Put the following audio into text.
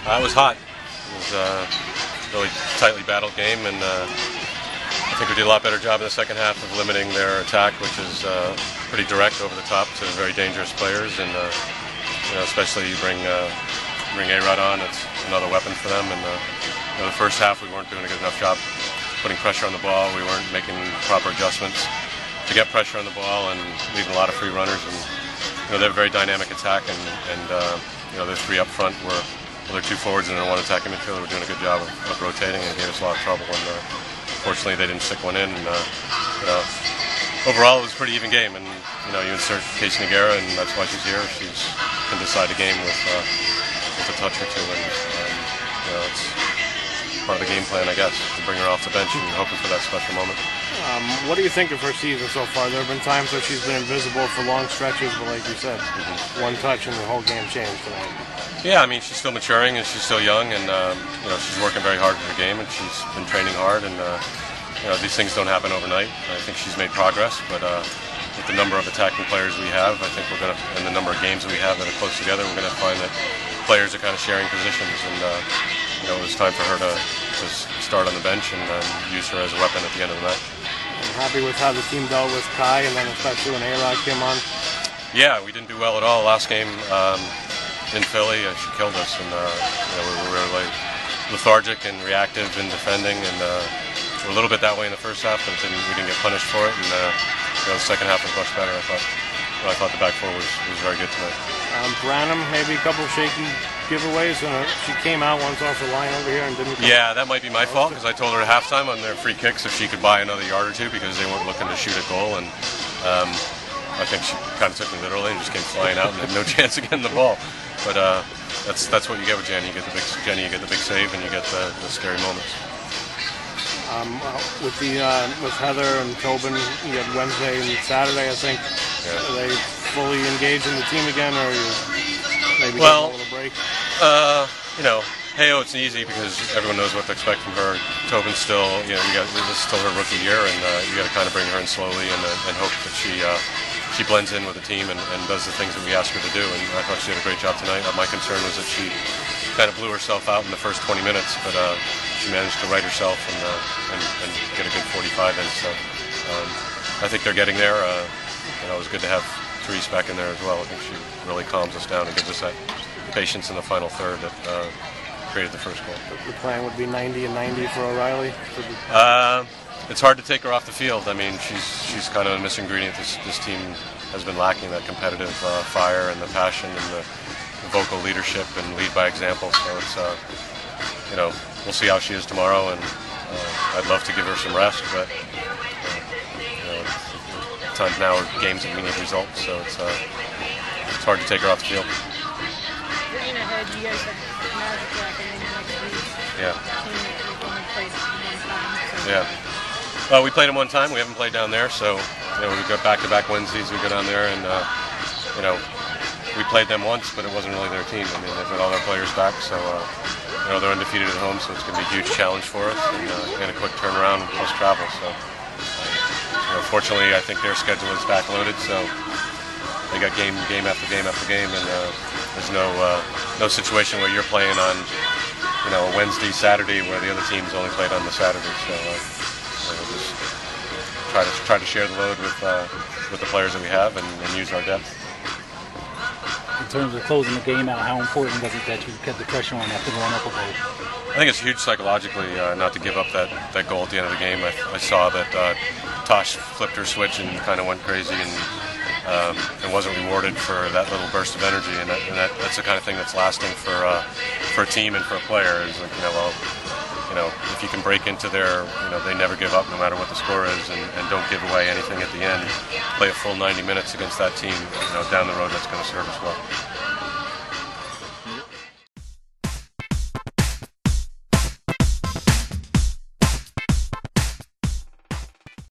It was hot. It was a really tightly battled game, and I think we did a lot better job in the second half of limiting their attack, which is pretty direct over the top to very dangerous players, and especially you bring A-Rod on, it's another weapon for them. And the first half we weren't doing a good enough job putting pressure on the ball. We weren't making proper adjustments to get pressure on the ball and leaving a lot of free runners. And they have a very dynamic attack, and there's three up front where they're two forwards and then one attacking midfielder. We're doing a good job of rotating, and it gave us a lot of trouble. And fortunately, they didn't stick one in. And overall, it was a pretty even game. And you insert Casey Nogueira, and that's why she's here. She can decide a game with a touch or two, and it's part of the game plan, I guess, to bring her off the bench and hoping for that special moment. What do you think of her season so far? There have been times where she's been invisible for long stretches, but like you said, one touch and the whole game changed tonight. Yeah, I mean, she's still maturing and she's still young, and she's working very hard for her game, and she's been training hard, and these things don't happen overnight. I think she's made progress, but with the number of attacking players we have, I think we're going to, and the number of games that we have that are close together, we're going to find that players are kind of sharing positions, and it was time for her to start on the bench and use her as a weapon at the end of the match. I'm happy with how the team dealt with Kai, and then especially when A-Rod came on. Yeah, we didn't do well at all last game in Philly. She killed us, and we were really lethargic and reactive in defending, and we're a little bit that way in the first half, but we didn't get punished for it, and the second half was much better, I thought. I thought the back four was very good tonight. Branham, maybe a couple of shaky giveaways, and she came out once off the line over here and didn't come. Yeah, that might be my fault, because I told her at halftime on their free kicks if she could buy another yard or two, because they weren't looking to shoot a goal, and I think she kind of took me literally and just came flying out and had no chance of getting the ball. But that's what you get with Jenny. You get the big save, and you get the scary moments. With Heather and Tobin, you got Wednesday and Saturday, I think. Yeah. Are they fully engaged in the team again, or are you maybe getting a little break? Heyo, it's easy because everyone knows what to expect from her. Tobin's still, this is still her rookie year, and you got to kind of bring her in slowly and hope that she blends in with the team and does the things that we ask her to do. And I thought she did a great job tonight. My concern was that she kind of blew herself out in the first 20 minutes, but she managed to right herself and get a good 45 in. So I think they're getting there. It was good to have Therese back in there as well. I think she really calms us down and gives us that patience in the final third that created the first goal. The plan would be 90 and 90 for O'Reilly? It's hard to take her off the field. I mean, she's kind of a missing ingredient. This team has been lacking that competitive fire and the passion and the vocal leadership and lead by example. So it's, we'll see how she is tomorrow, and I'd love to give her some rest, but times now are games that we need results, so it's hard to take her off the field. Looking ahead, you guys have Magic back and then next week. Yeah. Team that you've only played one time. So. Yeah. Well, we played them one time. We haven't played down there, so we go back-to-back Wednesdays. We go down there, and we played them once, but it wasn't really their team. I mean, they've got all their players back, so they're undefeated at home, so it's going to be a huge challenge for us, and a quick turnaround plus travel. So. Fortunately, I think their schedule is backloaded, so they got game after game after game, and there's no situation where you're playing on a Wednesday, Saturday, where the other teams only played on the Saturday. So we'll just try to share the load with the players that we have and use our depth. In terms of closing the game out, how important was it that you kept the pressure on after going up a goal? I think it's huge psychologically not to give up that goal at the end of the game. I saw that Tosh flipped her switch and kind of went crazy and wasn't rewarded for that little burst of energy. And that's the kind of thing that's lasting for a team and for a player. Is like, if you can break into their, they never give up no matter what the score is, and don't give away anything at the end. Play a full 90 minutes against that team. Down the road, that's going to serve us well.